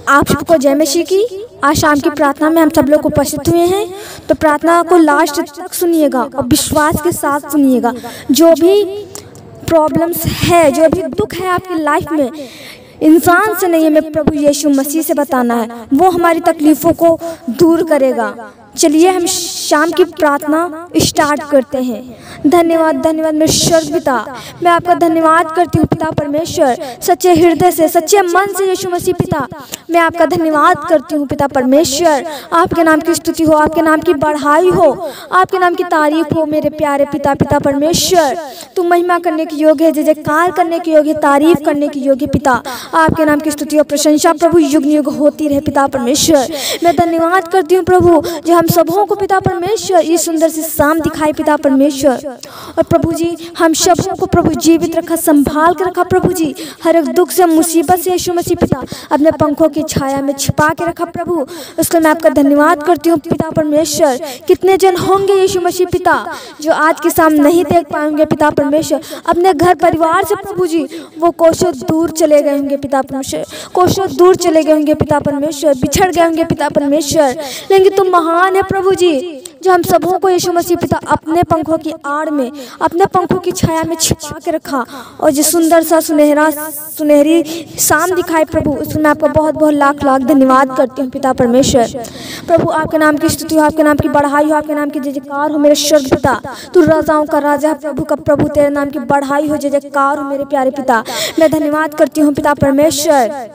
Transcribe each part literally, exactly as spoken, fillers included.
आप सबको जय मसीह की। आज शाम की प्रार्थना में हम सब लोग उपस्थित हुए हैं, तो प्रार्थना को लास्ट तक सुनिएगा और विश्वास के साथ सुनिएगा। जो भी प्रॉब्लम्स है, जो भी दुख है आपकी लाइफ में, इंसान से नहीं, हमें प्रभु यीशु मसीह से बताना है, वो हमारी तकलीफ़ों को दूर करेगा। चलिए हम शाम की प्रार्थना स्टार्ट करते हैं। धन्यवाद धन्यवाद मेरे स्वर्ग पिता, मैं आपका धन्यवाद करती हूँ पिता परमेश्वर, सच्चे हृदय से, सच्चे मन से यीशु मसीह पिता, मैं आपका धन्यवाद करती हूँ पिता परमेश्वर। आपके नाम की स्तुति हो, आपके नाम की बढ़ाई हो, आपके नाम की तारीफ हो मेरे प्यारे पिता। पिता परमेश्वर तू महिमा करने की योग्य है, जय जयकार करने की योग्य, तारीफ करने की योग्य पिता। आपके नाम की स्तुति और प्रशंसा प्रभु युग युग होती रहे पिता परमेश्वर। मैं धन्यवाद करती हूँ प्रभु जो हम सबों को पिता परमेश्वर ये सुंदर सी शाम दिखाई पिता परमेश्वर। और प्रभु जी हम सबों को प्रभु जीवित रखा, संभाल के रखा प्रभु जी, हर एक दुख से, मुसीबत से यीशु मसीह पिता अपने पंखों की छाया में छिपा के रखा प्रभु। उसके मैं आपका धन्यवाद करती हूँ पिता परमेश्वर। कितने जन होंगे यीशु मसीह पिता जो आज की शाम नहीं देख पाएंगे पिता परमेश्वर, अपने घर परिवार से प्रभु जी वो कोसों दूर चले गए होंगे पिता परमेश्वर, कोसों दूर चले गए होंगे पिता परमेश्वर, बिछड़ गए होंगे पिता परमेश्वर। लेकिन तुम महान है प्रभु जी जो हम सबों को यीशु मसीह पिता अपने पंखों की आड़ में, अपने पंखों की छाया में छिपा के रखा और जो सुंदर सा सुनहरा सुनहरी शाम दिखाई प्रभु, उसमें मैं आपका बहुत बहुत लाख लाख धन्यवाद करती हूँ पिता परमेश्वर। प्रभु आपके नाम की स्तुति हो, आपके नाम की बढ़ाई हो, आपके नाम की जय जयकार हो मेरे स्वर्ग पिता। तू राजाओं का राजा, प्रभु का प्रभु, तेरे नाम की बढ़ाई हो, जय जयकार हो मेरे प्यारे पिता। मैं धन्यवाद करती हूँ पिता परमेश्वर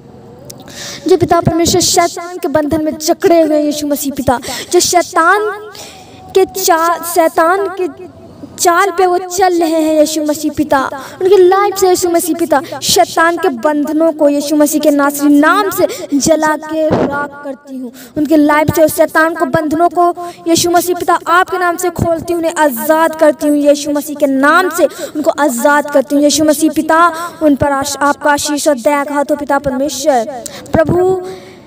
जो पिता परमेश्वर शैतान के बंधन में जकड़े हुए यीशु मसीह पिता, जो शैतान के चा शैतान के चाल पे वो चल रहे हैं यीशु मसीह पिता, उनकी लाइफ से यीशु मसीह पिता शैतान के बंधनों को यीशु मसीह के नासरी नाम से जला के राख करती हूँ। उनकी लाइफ से शैतान को बंधनों को यीशु मसीह पिता आपके नाम से खोलती हूँ, उन्हें आज़ाद करती हूँ यीशु मसीह के नाम से, उनको आज़ाद करती हूँ यीशु मसीह पिता। उन पर आपका आशीष और दया का हाथ हो पिता परमेश्वर। प्रभु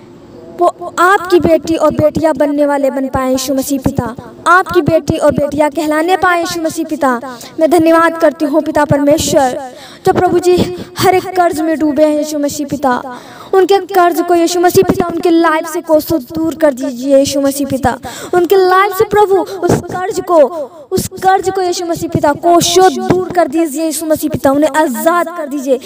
वो आपकी बेटी और बेटियां बनने वाले बन पाए यीशु मसीह पिता, आपकी बेटी और बेटियां कहलाने पाए यीशु मसीह पिता। मैं धन्यवाद करती हूँ पिता परमेश्वर जो प्रभु जी हर एक कर्ज में डूबे हैं यीशु मसीह पिता, उनके कर्ज को यीशु मसीह पिता उनके लाइफ से कोसों दूर कर दीजिए यीशु मसीह पिता। उनके लाइफ से प्रभु उस कर्ज को उस कर्ज को यीशु मसीह पिता कोसों दूर कर दीजिए यीशु मसीह पिता, उन्हें आज़ाद कर दीजिए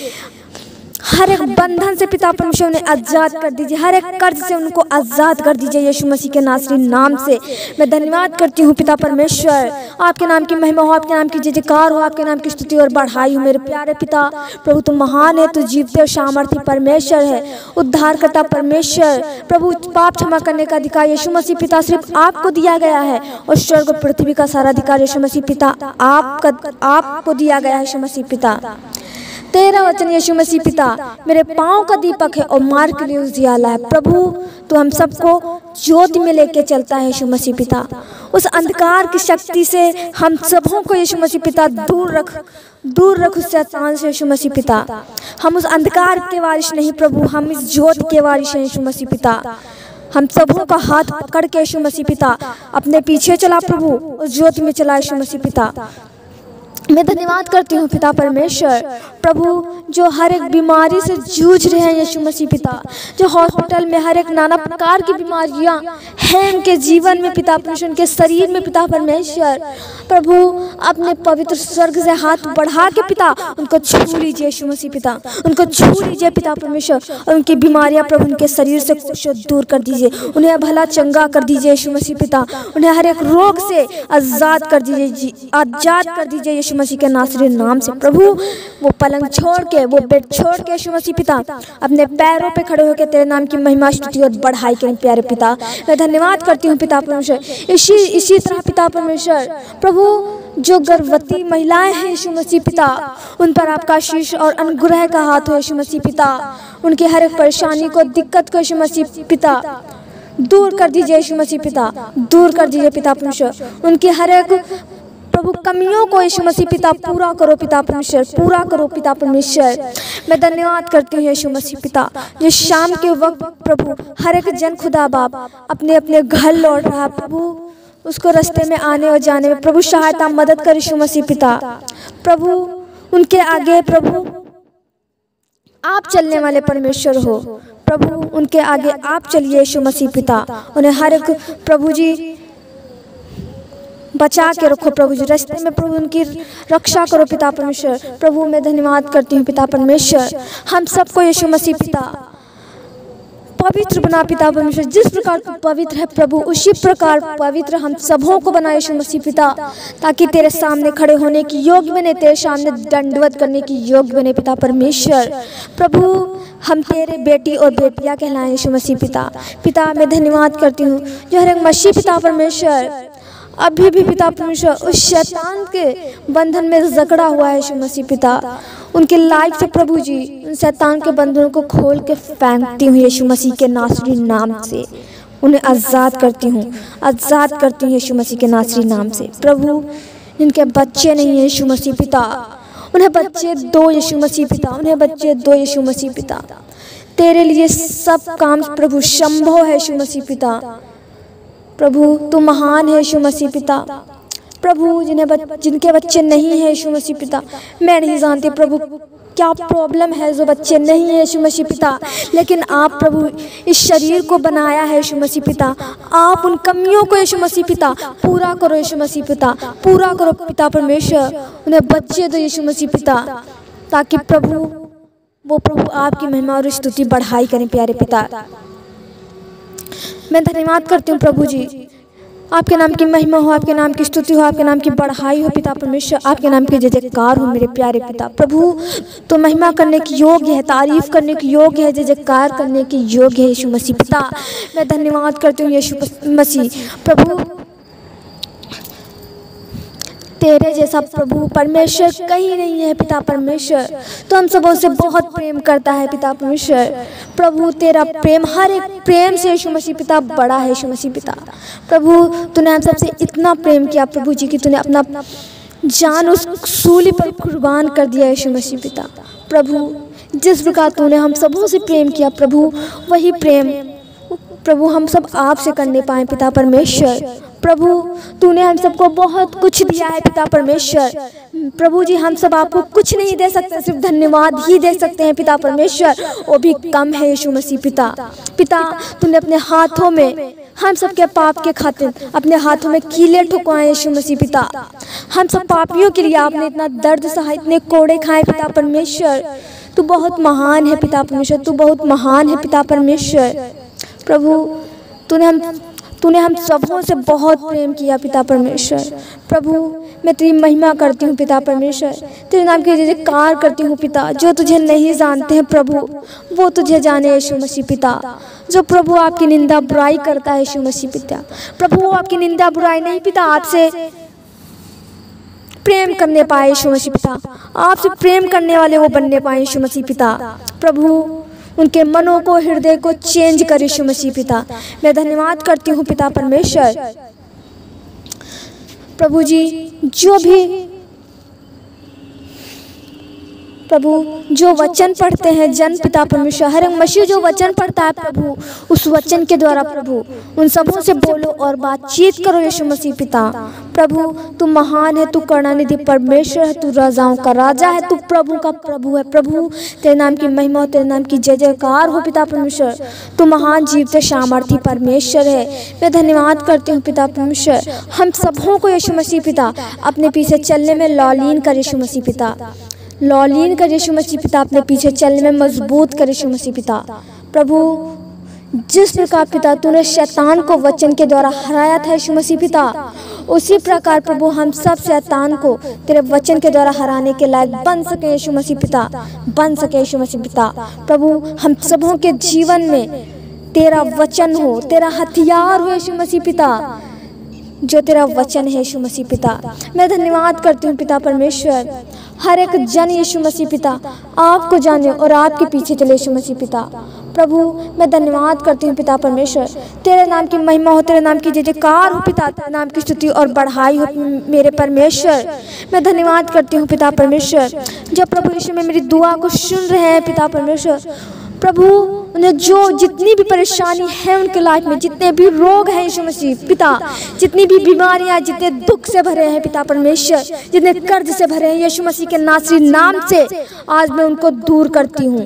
हर एक बंधन से पिता परमेश्वर उन्हें आज़ाद कर दीजिए, हर एक कर्ज से उनको आज़ाद कर दीजिए यीशु मसीह के नासरी नाम से। मैं धन्यवाद करती हूँ पिता परमेश्वर। आपके नाम की महिमा हो, आपके नाम की जय जयकार हो, आपके नाम की स्तुति और बढ़ाई हो मेरे प्यारे पिता। प्रभु तुम महान है, तू जीवते और सामर्थी परमेश्वर है, उद्धारकर्ता परमेश्वर। प्रभु पाप क्षमा करने का अधिकार यीशु मसीह पिता सिर्फ आपको दिया गया है और स्वर्ग और पृथ्वी का सारा अधिकार यीशु मसीह पिता आपका आपको दिया गया है यीशु मसीह पिता। तेरा वचन यीशु मसीह पिता मेरे पाँव का दीपक है और मार्ग के लिए उजियाला है। प्रभु तो हम सबको ज्योति में लेके चलता है यीशु मसीह पिता, उस अंधकार की शक्ति से हम सबों को यीशु मसीह पिता दूर रख दूर रख उस शैतान से यीशु मसीह पिता। हम उस अंधकार के वारिस नहीं प्रभु, हम इस ज्योति के वारिस हैं यीशु मसीह पिता। हम सबों का हाथ पकड़ के यीशु मसीह पिता अपने पीछे चला प्रभु, उस ज्योति में चला यीशु मसीह पिता। मैं धन्यवाद करती हूँ पिता परमेश्वर। प्रभु जो हर एक बीमारी से जूझ रहे हैं यीशु मसीह पिता, जो हॉस्पिटल में हर एक नाना प्रकार की बीमारियाँ हैं उनके जीवन में पिता परमेश्वर, उनके शरीर में पिता परमेश्वर। प्रभु अपने पवित्र स्वर्ग से हाथ बढ़ा के पिता उनको छू लीजिए यीशु मसीह पिता, उनको छू लीजिए पिता परमेश्वर और उनकी बीमारियाँ प्रभु उनके शरीर से कुछ दूर कर दीजिए, उन्हें भला चंगा कर दीजिए यीशु मसीह पिता, उन्हें हर एक रोग से आज़ाद कर दीजिए, आज़ाद कर दीजिए यीशु मसीह के नासरी नाम से। प्रभु वो पलंग छोड़ के, वो बेड छोड़ के यीशु मसीह पिता अपने पैरों पे खड़े होकर तेरे नाम की महिमा स्तुति और बढ़ाई करें प्यारे पिता। मैं धन्यवाद करती हूँ पिता परमेश्वर। इसी इसी तरह पिता परमेश्वर प्रभु जो गर्भवती महिलाएं हैं यीशु मसीह पिता, उन पर आपका आशीष और अनुग्रह का हाथ हो यीशु मसीह पिता। उनकी हर एक परेशानी को, दिक्कत को यीशु मसीह पिता दूर कर दीजिए यीशु मसीह पिता, दूर कर दीजिए पिता परमेश्वर। उनकी हर एक प्रभु कमियों को यीशु मसीह पिता पूरा करो पिता परमेश्वर, पूरा करो पिता परमेश्वर। मैं धन्यवाद करती हूँ यीशु मसीह पिता जो शाम के वक्त प्रभु हर एक जन खुदा बाप अपने अपने घर लौट रहा प्रभु, उसको रास्ते में आने और जाने में प्रभु सहायता मदद कर यीशु मसीह पिता। प्रभु उनके आगे प्रभु आप चलने वाले परमेश्वर हो प्रभु उनके आगे आप चलिए यीशु मसीह पिता, उन्हें हर एक प्रभु जी बचा के रखो प्रभु जी, रास्ते में प्रभु उनकी रक्षा करो पिता परमेश्वर। प्रभु मैं धन्यवाद करती हूँ पिता परमेश्वर, हम सबको यीशु मसीह पिता पवित्र बना पिता परमेश्वर। जिस प्रकार तू पवित्र है प्रभु, उसी प्रकार पवित्र हम सबों को बना यीशु मसीह पिता, ताकि तेरे सामने खड़े होने की योग्य बने, तेरे सामने दंडवत करने की योग्य बने पिता परमेश्वर। प्रभु हम तेरे बेटी और बेटियां कहलाएं यीशु मसीह पिता। पिता मैं धन्यवाद करती हूँ जो हर एक मसीह पिता परमेश्वर अभी भी पिता परमेश्वर उस शैतान के बंधन में जकड़ा हुआ है यीशु मसीह पिता, उनके लाइफ से प्रभु जी उन शैतान के बंधनों को खोल के फेंकती हूँ यीशु मसीह के नासरी नाम से, उन्हें आज़ाद करती हूँ, आज़ाद करती हूँ यीशु मसीह के नासरी नाम से। प्रभु जिनके बच्चे नहीं है यीशु मसीह पिता, उन्हें बच्चे दो यीशु मसीह पिता, उन्हें बच्चे दो यीशु मसीह पिता। तेरे लिए सब काम प्रभु संभव है यीशु मसीह पिता। प्रभु तू महान है यीशु मसीह पिता। प्रभु जिन्हें बच, जिनके बच्चे नहीं हैं यीशु मसीह पिता, मैं नहीं जानती प्रभु क्या प्रॉब्लम है जो बच्चे नहीं है यीशु मसीह पिता, लेकिन आप प्रभु इस शरीर को बनाया है यीशु मसीह पिता, आप उन कमियों को यीशु मसीह पिता पूरा करो यीशु मसीह पिता, पूरा करो पिता परमेश्वर। उन्हें बच्चे दो यीशु मसीह पिता, ताकि प्रभु वो प्रभु आपकी महिमा और स्तुति बढ़ाई करें प्यारे पिता। मैं धन्यवाद करती हूँ प्रभु जी, आपके नाम की महिमा हो, आपके नाम की स्तुति हो, आपके नाम की बढ़ाई हो पिता परमेश्वर, आपके नाम की जय जयकार हो मेरे प्यारे पिता। प्रभु तो महिमा करने की योग्य है, तारीफ करने की योग्य है, जय जयकार करने की योग्य है यीशु मसीह पिता। मैं धन्यवाद करती हूँ यीशु मसीह। प्रभु तेरे जैसा प्रभु परमेश्वर कहीं नहीं है पिता परमेश्वर, तो हम सबों से बहुत प्रेम करता है पिता परमेश्वर। प्रभु तेरा प्रेम हर एक प्रेम से यीशु मसीह पिता बड़ा है यीशु मसीह पिता। प्रभु तूने हम सबसे इतना प्रेम किया प्रभु जी कि तूने अपना जान उस सूली पर कुर्बान कर दिया यीशु मसीह पिता। प्रभु जिस प्रकार तूने हम सबों से प्रेम किया प्रभु, वही प्रेम प्रभु हम सब आपसे करने पाए पिता परमेश्वर। प्रभु तूने हम सबको बहुत कुछ दिया है पिता परमेश्वर। प्रभु जी हम सब आपको कुछ नहीं दे सकते, सिर्फ धन्यवाद ही दे सकते हैं पिता परमेश्वर, वो भी कम है यीशु मसीह पिता। पिता तूने अपने हाथों में हम सब के पाप के खातिर अपने हाथों में कीले ठुकवाए यीशु मसीह पिता। हम सब पापियों के लिए आपने इतना दर्द सहा, इतने कोड़े खाए पिता परमेश्वर। तू बहुत महान है पिता परमेश्वर, तू बहुत महान है पिता परमेश्वर। प्रभु तूने हम तूने हम सबों से बहुत प्रेम किया पिता परमेश्वर। प्रभु मैं तेरी महिमा करती हूँ पिता परमेश्वर, तेरे नाम की जय जयकार करती हूँ पिता। जो तुझे नहीं जानते हैं प्रभु वो तुझे जाने यीशु मसीह पिता। जो प्रभु आपकी निंदा बुराई करता है यीशु मसीह पिता, प्रभु वो आपकी निंदा बुराई नहीं पिता आपसे प्रेम करने पाए यीशु मसीह पिता, आपसे प्रेम करने वाले वो बनने पाए यीशु मसीह पिता। प्रभु उनके मनों को, हृदय को चेंज कर यीशु मसीह पिता। मैं धन्यवाद करती हूँ पिता परमेश्वर। प्रभु जी जो भी प्रभु जो वचन पढ़ते हैं जन पिता परमेश्वर, हर एक मसीह जो वचन पढ़ता है प्रभु, उस वचन के द्वारा प्रभु उन सबों से बोलो और बातचीत करो यीशु मसीह पिता। प्रभु तू महान है, तू करुणानिधि परमेश्वर है, तू राजाओं का राजा है, तू प्रभु का प्रभु है। प्रभु तेरे नाम की महिमा हो, तेरे नाम की जय जयकार हो पिता परमेश्वर। तू महान जीवित सामर्थी परमेश्वर है। मैं धन्यवाद करती हूँ पिता परमेश्वर। हम सबों को यीशु मसीह पिता अपने पीछे चलने में लॉलीन कर यीशु मसीह पिता, लॉलीन कर यीशु मसीह पिता अपने पीछे चलने में मजबूत कर यीशु मसीह पिता। प्रभु जिस प्रकार पिता तूने शैतान को वचन के द्वारा हराया था यीशु मसीह पिता, उसी प्रकार प्रभु हम सब शैतान को तेरे वचन के द्वारा हराने के लायक बन सके यीशु मसीह पिता, बन सके यीशु मसीह पिता। प्रभु हम सबों के जीवन में तेरा वचन हो, तेरा हथियार हो यीशु मसीह पिता, जो तेरा वचन है यीशु मसीह पिता। मैं धन्यवाद करती हूँ पिता परमेश्वर। हर एक जन यीशु मसीह पिता आपको जाने और आपके पीछे चले यीशु मसीह पिता। प्रभु मैं धन्यवाद करती हूँ पिता परमेश्वर। तेरे नाम की महिमा हो, तेरे नाम की जय जयकार हो पिता, तेरे नाम की स्तुति और बढ़ाई हो मेरे परमेश्वर। मैं धन्यवाद करती हूँ पिता परमेश्वर। जब प्रभु यीशु में मेरी दुआ को सुन रहे हैं पिता परमेश्वर, प्रभु उन्हें जो जितनी भी परेशानी है उनके लाइफ में, जितने भी रोग हैं यीशु मसीह पिता, जितनी भी बीमारियां, जितने दुख से भरे हैं पिता परमेश्वर, जितने कर्ज से भरे हैं यीशु मसीह के नासरी नाम से आज मैं उनको दूर करती हूँ।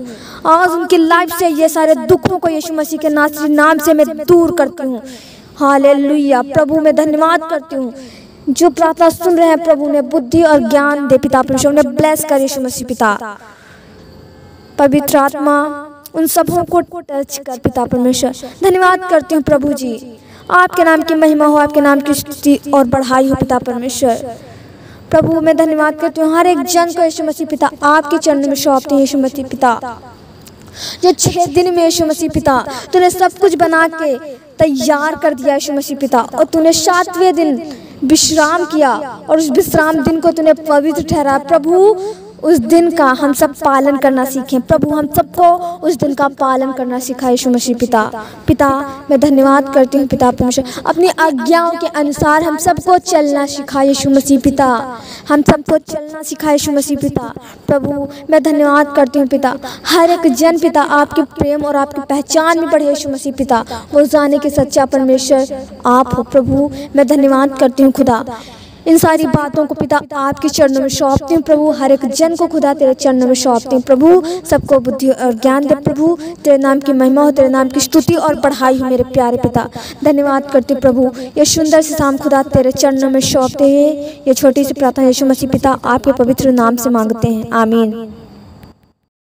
आज उनकी लाइफ से ये सारे दुखों को यीशु मसीह के नासरी नाम से मैं दूर करती हूँ। हालेलुया। प्रभु मैं धन्यवाद करती हूँ जो प्रार्थना सुन रहे हैं, प्रभु ने बुद्धि और ज्ञान दे पिता परमेश्वर, ने ब्लेस कर यीशु मसीह पिता। पवित्र आत्मा उन सबों को टच कर पिता परमेश्वर। धन्यवाद करती हूँ प्रभु जी, आपके नाम की महिमा हो, आपके नाम की स्तुति और बढ़ाई हो पिता परमेश्वर। प्रभु मैं धन्यवाद करती हूँ हर एक जन को यीशु मसीह पिता आपके चरणों में सौंपती हूँ यीशु मसीह पिता। जो छह दिन में यीशु मसीह पिता तूने सब कुछ बना के तैयार कर दिया यीशु मसीह पिता, और तूने सातवें दिन विश्राम किया और उस विश्राम दिन को तूने पवित्र ठहराया। प्रभु उस दिन का हम सब पालन करना सीखें। प्रभु हम सबको उस दिन का पालन करना सिखाए यीशु मसीह पिता। पिता मैं धन्यवाद करती हूँ पिता परमेश्वर, अपनी आज्ञाओं के अनुसार हम सबको चलना सिखाए यीशु मसीह पिता, हम सबको चलना सिखाए यीशु मसीह पिता। प्रभु मैं धन्यवाद करती हूँ पिता, हर एक जन पिता आपके प्रेम और आपकी पहचान में बढ़े यीशु मसीह पिता, वो जाने के सच्चा परमेश्वर आप हो। प्रभु मैं धन्यवाद करती हूँ खुदा, इन सारी बातों को पिता आपके चरणों में सौंपती हूँ। प्रभु हर एक जन को खुदा तेरे चरणों में सौंपती हूँ। प्रभु सबको बुद्धि और ज्ञान दे। प्रभु तेरे नाम की महिमा हो, तेरे नाम की स्तुति और बढ़ाई हो मेरे प्यारे पिता। धन्यवाद करती हूँ प्रभु, ये सुंदर से शाम खुदा तेरे चरणों में सौंपते हैं। ये छोटी सी प्रार्थना यीशु मसीह पिता आपके पवित्र नाम से मांगते हैं, आमीन।